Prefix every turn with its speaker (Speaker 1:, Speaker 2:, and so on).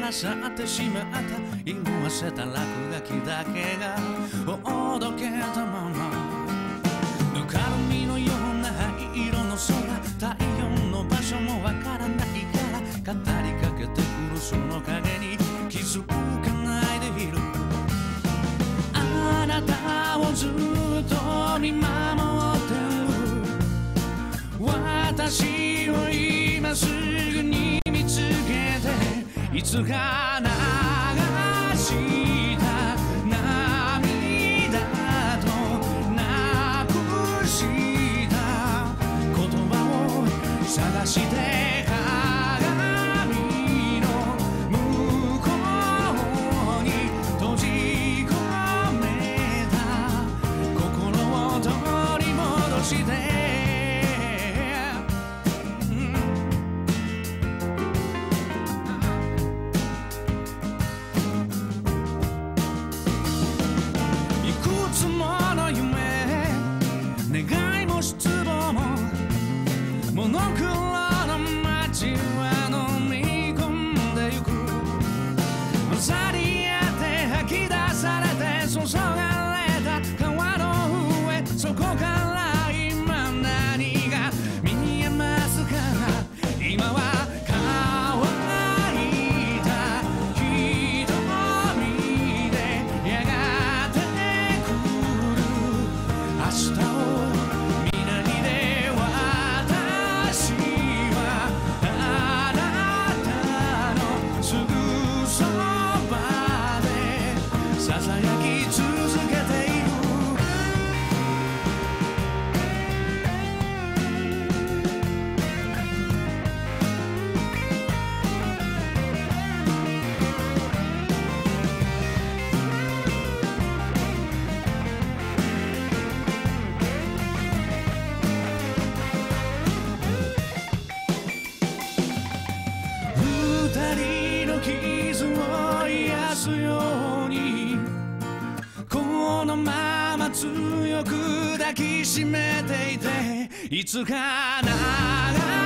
Speaker 1: らさってしまった。色あせた落書きだけがおどけたまま、ぬかるみのような灰色の空、太陽の場所もわからないから語りかけてくるその影に気づかないでいる。あなたをずっと見守ってる。私を今すぐに見つけて、いつか流した涙となくした言葉を探して鏡の向こうに閉じ込めた心を取り戻して、願いも失望もモノクロの街は飲み込んでゆく。混ざり合って吐き出されて注がれた川の上、そこから今何が見えますか。今は乾いた瞳でやがて来る明日を二人の傷を癒すようにこのまま強く抱きしめていて、いつか